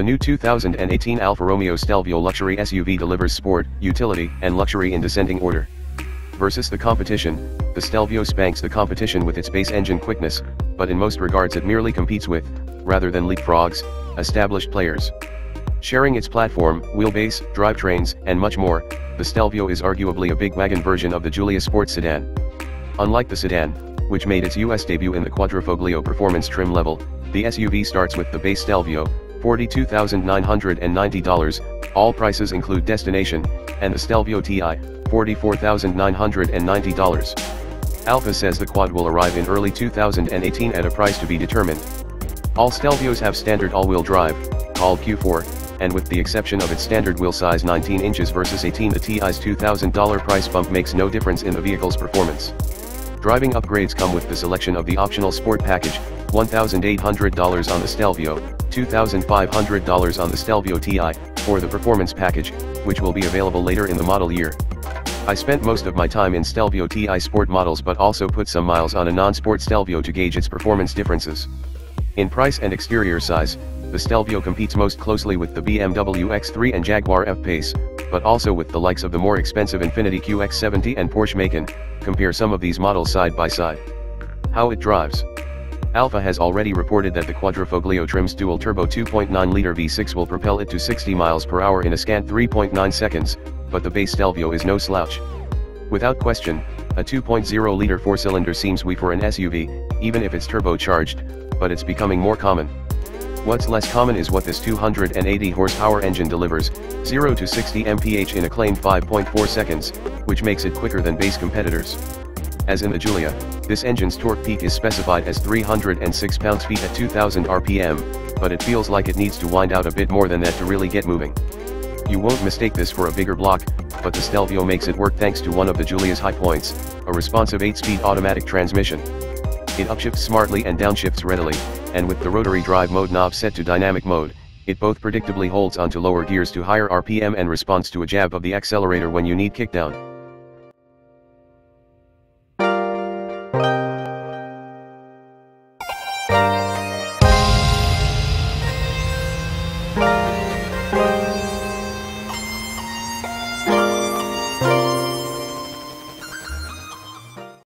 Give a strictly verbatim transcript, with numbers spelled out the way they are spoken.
new two thousand eighteen Alfa Romeo Stelvio luxury S U V delivers sport, utility, and luxury in descending order. Versus the competition, the Stelvio spanks the competition with its base engine quickness, but in most regards it merely competes with, rather than leapfrogs, established players. Sharing its platform, wheelbase, drivetrains, and much more, the Stelvio is arguably a big wagon version of the Giulia Sport sedan. Unlike the sedan, which made its U S debut in the Quadrifoglio performance trim level, the S U V starts with the base Stelvio, forty-two thousand nine hundred ninety dollars, all prices include destination, and the Stelvio T I, forty-four thousand nine hundred ninety dollars. Alfa says the quad will arrive in early two thousand eighteen at a price to be determined. All Stelvios have standard all-wheel drive, called Q four, and with the exception of its standard wheel size nineteen inches versus eighteen, the T I's two thousand dollar price bump makes no difference in the vehicle's performance. Driving upgrades come with the selection of the optional Sport package, one thousand eight hundred dollars on the Stelvio, two thousand five hundred dollars on the Stelvio T I, or the Performance package, which will be available later in the model year. I spent most of my time in Stelvio T I Sport models but also put some miles on a non-sport Stelvio to gauge its performance differences. In price and exterior size, the Stelvio competes most closely with the B M W X three and Jaguar F-Pace, but also with the likes of the more expensive Infiniti Q X seventy and Porsche Macan. Compare some of these models side by side. How it drives. Alfa has already reported that the Quadrifoglio trim's dual-turbo two point nine liter V six will propel it to sixty miles per hour in a scant three point nine seconds, but the base Stelvio is no slouch. Without question, a two point oh liter four-cylinder seems wee for an S U V, even if it's turbocharged, but it's becoming more common. What's less common is what this two hundred eighty horsepower engine delivers, zero to sixty miles per hour in a claimed five point four seconds, which makes it quicker than base competitors. As in the Giulia, this engine's torque peak is specified as three hundred six pounds-feet at two thousand R P M, but it feels like it needs to wind out a bit more than that to really get moving. You won't mistake this for a bigger block, but the Stelvio makes it work thanks to one of the Giulia's high points, a responsive eight-speed automatic transmission. It upshifts smartly and downshifts readily, and with the rotary drive mode knob set to dynamic mode, it both predictably holds onto lower gears to higher R P M and responds to a jab of the accelerator when you need kickdown.